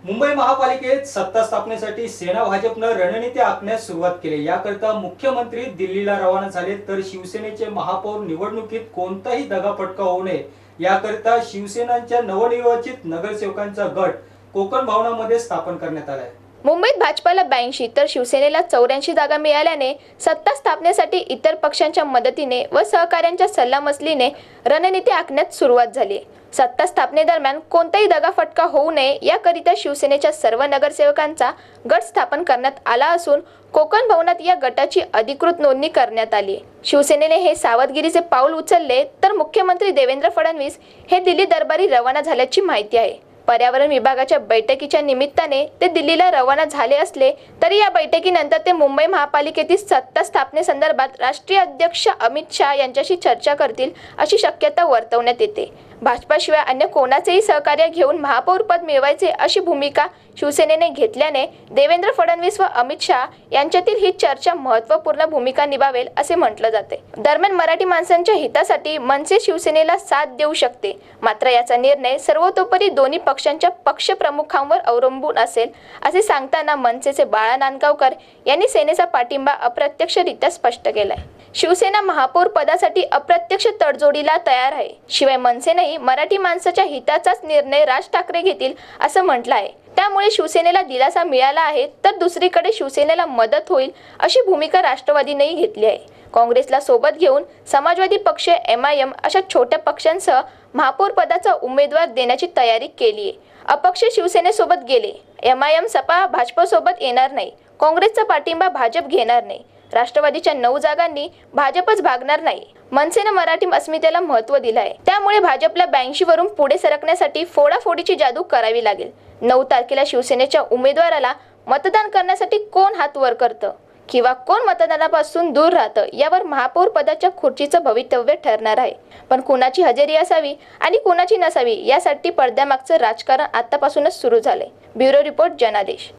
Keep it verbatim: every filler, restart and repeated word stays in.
मुंबई महापालिकेत सत्ता स्थापनेसाठी सेना भाजपनं रणनीती आखण्यास सुरुवात केली। याकरता मुख्यमंत्री दिल्लीला रवाना झाले, तर शिवसेनेचे महापौर निवडणुकीत कोणताही दगाफटका होऊ नये याकरता शिवसेनांच्या नवनिर्वाचित नगरसेवकांचा गट कोकण भवनामध्ये स्थापन करण्यात आला आहे। मुंबईत भाजपाला ब्याऐंशी तर शिवसेनेला चौऱ्याऐंशी जागा मिळाल्याने सत्ता स्थापनेसाठी इतर पक्षांच्या मदतीने व सहकार्यांच्या सल्लामसलीने रणनीती आखण्यात सुरुवात झाली। सत्ता स्थापनेदरम्यान कोणताही दगाफटका होऊ नये याकरिता शिवसेनेच्या सर्व नगरसेवकांचा गट स्थापन करण्यात आला असून कोकण भवनात या गटाची अधिकृत नोंदणी करण्यात आली। शिवसेनेने हे सावधगिरीचे पाऊल उचलले तर मुख्यमंत्री देवेंद्र फडणवीस हे दिल्ली दरबारी रवाना झाल्याची माहिती आहे। पर्यावरण विभागाच्या बैठकीच्या निमित्ताने ते दिल्लीला रवाना झाले असले तरी या बैठकीनंतर ते मुंबई महापालिकेतील सत्ता स्थापनेसंदर्भात राष्ट्रीय अध्यक्ष अमित शहा यांच्याशी चर्चा करतील अशी शक्यता वर्तवण्यात येते। भाजपाशिवाय अन्य कोणाचेही सहकार्य घेऊन महापौर पद मिळवायचे अशी भूमिका शिवसेनेने घेतल्याने देवेंद्र फडणवीस व अमित शहा यांच्यातील ही चर्चा महत्त्वपूर्ण भूमिका निभावेल असे म्हटले जाते। दरम्यान मराठी माणसांच्या हितासाठी मनसे शिवसेनेला साथ देऊ शकते, मात्र याचा निर्णय सर्वतोपरी दोन्ही पक्षांच्या पक्षप्रमुखांवर अवलंबून असेल असे सांगताना मनसेचे बाळा नांदगावकर यांनी सेनेचा पाठिंबा अप्रत्यक्षरित्या स्पष्ट केलाय। शिवसेना महापौर पदासाठी अप्रत्यक्ष तडजोडीला तयार आहे। शिवाय मनसेनेही मराठी माणसाच्या हिताचाच निर्णय राज ठाकरे घेतील असं म्हटलं आहे। त्यामुळे शिवसेनेला दिलासा मिळाला आहे तर दुसरीकडे शिवसेनेला मदत होईल अशी भूमिका राष्ट्रवादीनेही घेतली आहे। काँग्रेसला सोबत घेऊन समाजवादी पक्ष, एम आय एम अशा छोट्या पक्षांसह महापौर पदाचा उमेदवार देण्याची तयारी केली आहे। अपक्ष शिवसेनेसोबत गेले, एम आय एम सपा भाजपसोबत येणार नाही, काँग्रेसचा पाठिंबा भाजप घेणार नाही, राष्ट्रवादीच्या नऊ जागांनी भाजपच भागणार नाही। मनसेने मराठी अस्मितेला महत्त्व दिलं आहे, त्यामुळे भाजपला ब्याऐंशी वरून पुढे सरकण्यासाठी फोडाफोडीची जादू करावी लागेल। नऊ तारखेला शिवसेनेच्या उमेदवाराला मतदान करण्यासाठी कोण हात वर करतं किंवा कोण मतदानापासून दूर राहतं यावर महापौर पदाच्या खुर्चीचं भवितव्य ठरणार आहे। पण कुणाची हजेरी असावी आणि कुणाची नसावी यासाठी पडद्यामागचं राजकारण आतापासूनच सुरू झालंय। ब्युरो रिपोर्ट, जनादेश।